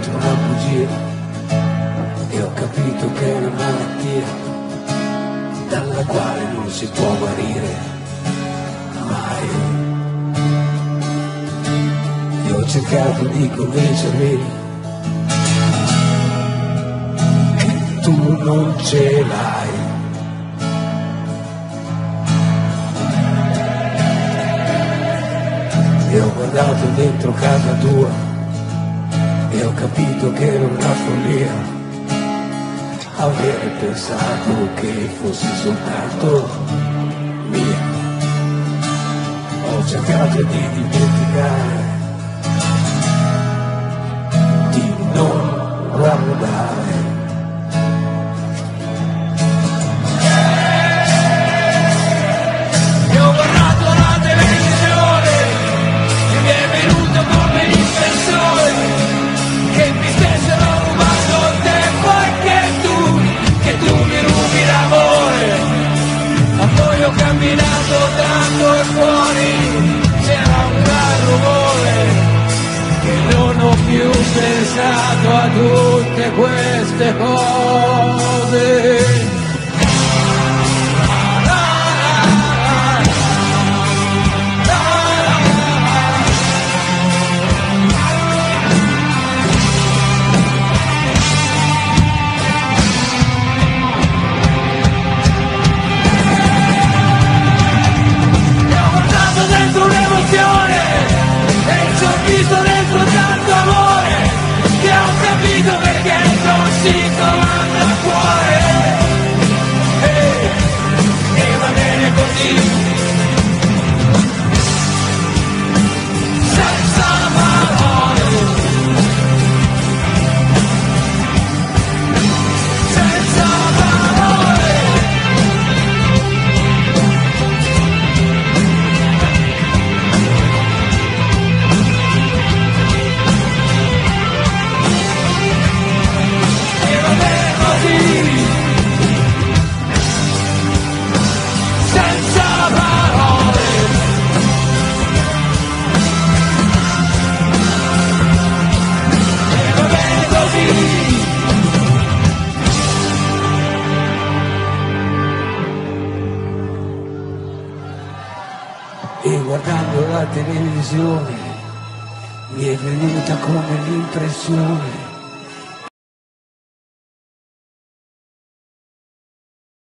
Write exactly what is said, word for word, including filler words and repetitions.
dentro una bugia e ho capito che è una malattia dalla quale non si può guarire mai. E ho cercato di convincermi che tu non ce l'hai. E ho guardato dentro casa tua e ho capito che era una follia avere pensato che fossi soltanto mia. Ho cercato di dimenticare, di non guardare. E ho guardato la televisione e mi è venuto come l'impressione che mi stessero rubando il tempo e che tu, che tu mi rubi l'amore. Ma poi ho camminato tanto e fuori c'era un gran rumore che non ho più pensato a tutte queste cose. E ci ho visto dentro tanto amore che ho capito perché non si comanda il cuore. E, e va bene così, senza parole, senza parole. E guardando la televisione mi è venuta come l'impressione